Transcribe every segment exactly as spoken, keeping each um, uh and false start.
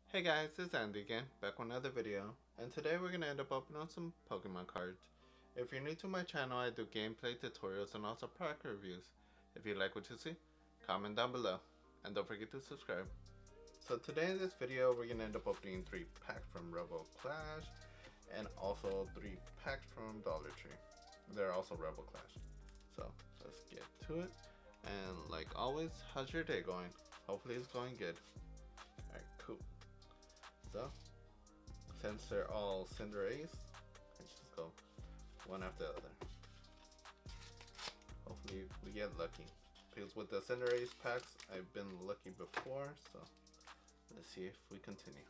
Hey guys, it's Andy again, back with another video, and today we're going to end up opening up some Pokemon cards. If you're new to my channel, I do gameplay tutorials and also product reviews. If you like what you see, comment down below, and don't forget to subscribe. So today in this video, we're going to end up opening three packs from Rebel Clash, and also three packs from Dollar Tree. They're also Rebel Clash. So let's get to it, and like always, how's your day going? Hopefully it's going good. Alright, cool. So, since they're all Cinderace, let's just go one after the other. Hopefully we get lucky. Because with the Cinderace packs, I've been lucky before, so let's see if we continue.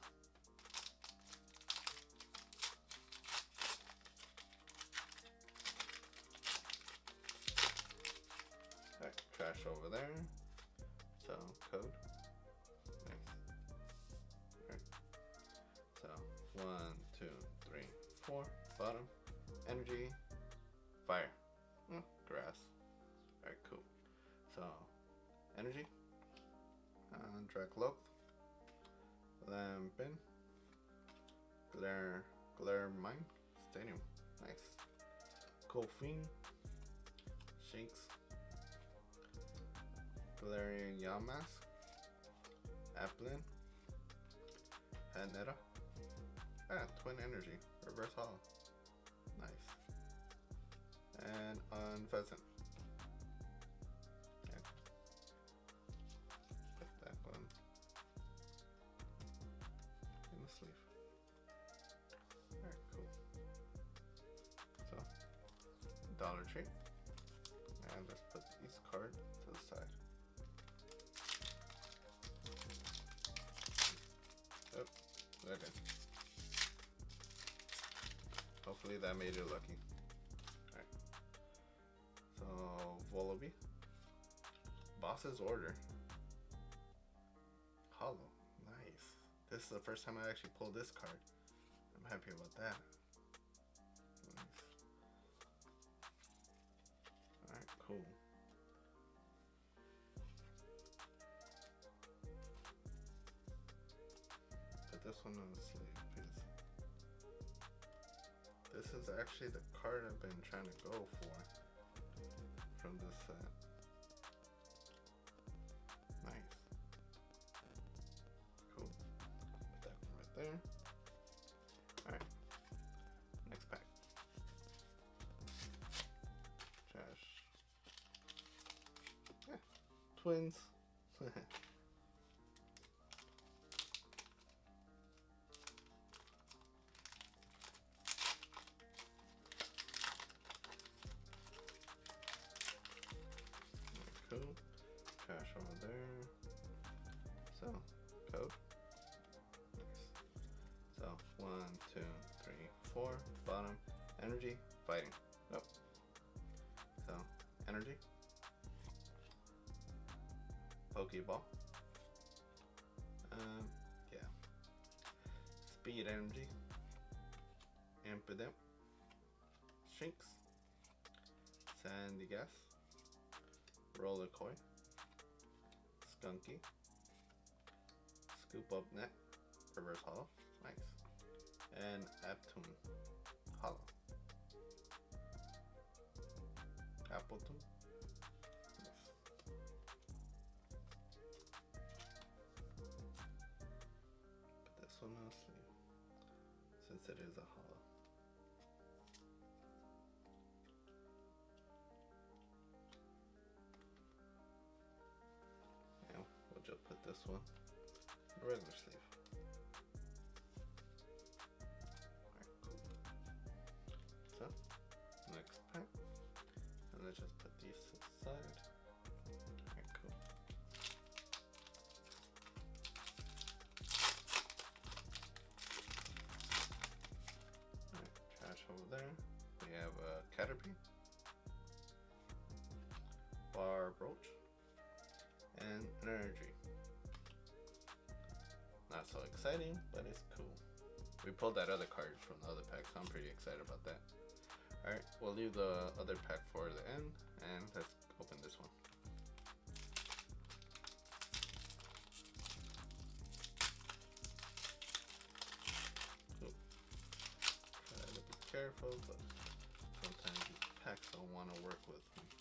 Alright, trash over there. So, code. So, one, two, three, four, bottom, energy, fire, oh, grass. Alright, cool. So, energy, uh, Dracloak, Lampin, Glare, Glare Mine, Stadium, nice. Koffing, Shinx, Galarian Yamask, Applin, Hanetta. Ah, Twin Energy, Reverse Hollow. Nice. And Unpheasant. Okay. Put that one in the sleeve. Alright, cool. So, Dollar Tree. And let's put these cards to the side. Oh, okay. Hopefully that made you lucky. Alright. So, Volibee. Boss's Order. Hollow. Nice. This is the first time I actually pulled this card. I'm happy about that. Nice. Alright, cool. Put this one on the sleeve, please. This is actually the card I've been trying to go for from this set. Nice. Cool. Put that one right there. Alright. Next pack. Trash. Yeah. Twins. Cool. Trash over there. So, code. Nice. So, one, two, three, four. Bottom. Energy. Fighting. Nope. So, energy. Pokeball. Um, yeah. Speed energy. Impidimp. Shinx. Sandigas. Roller Koi, Skunky, Scoop Up Net, Reverse Hollow, nice, and Aptoon, Hollow, Appletoon, nice. Put this one on the sleeve, since it is a hollow. Just put this one in the regular sleeve. Alright, cool. So, next pack. And let's just put these to the side. Alright, cool. Alright, trash over there. We have a Caterpie, Barbroach, and an energy. Not so exciting, but it's cool. We pulled that other card from the other pack, so I'm pretty excited about that. Alright, we'll leave the other pack for the end, and let's open this one. careful, but sometimes these packs don't want to work with me.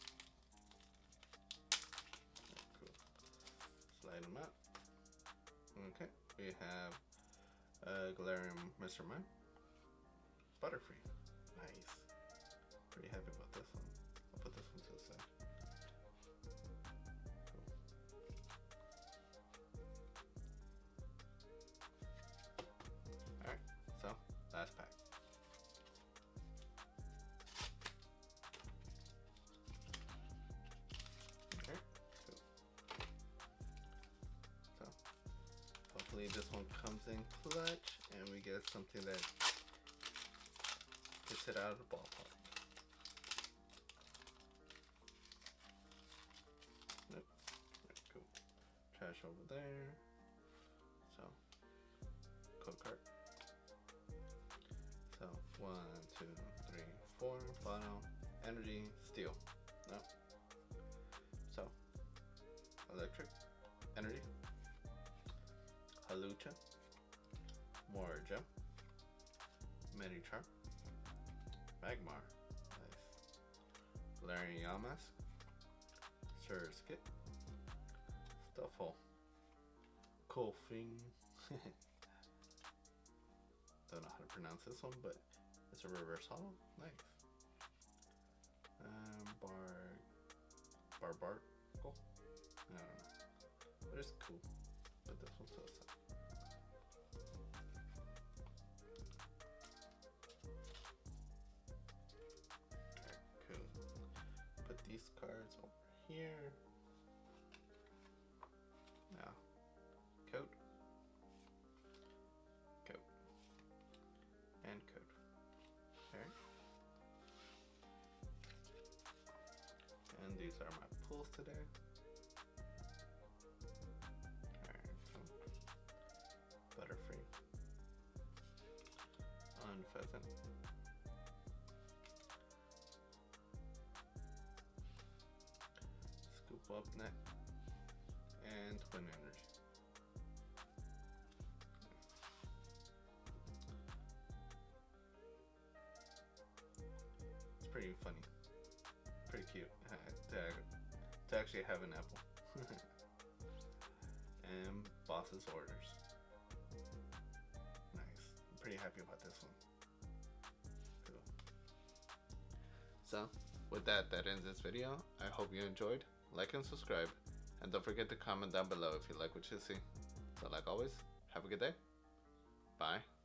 Right, cool. Slide them out. Okay, we have uh, Galarian Mister Mime. Butterfree. Nice. Pretty happy about this one. I'll put this one to the side. Cool. Alright, so last pack. Okay, cool. So hopefully this one comes in clutch and we get something that gets it out of the ballpark. Nope. Right, cool. Trash over there. So, code card. So, one, two, three, four. Bottom. Energy. Steel. Nope. So, electric. Energy. Hawlucha. Morja. Medichar. Magmar. Nice. Galarian Yamask. Surskit. Stuffle. Koffing. Don't know how to pronounce this one, but it's a reverse hollow. Nice. Um, Bar... Barbarkle? I don't know. But it's cool. But this one's so sad. These cards over here. Now, code, code, and code. Okay. And these are my pulls today. Alright, so Butterfree, Unfezant, Up neck, and Twin Energy. It's pretty funny, pretty cute uh, to, to actually have an apple. And Boss's Orders. Nice. I'm pretty happy about this one. Cool. So, with that, that ends this video. I hope you enjoyed. Like and subscribe, and don't forget to comment down below if you like what you see. So like always, have a good day. Bye.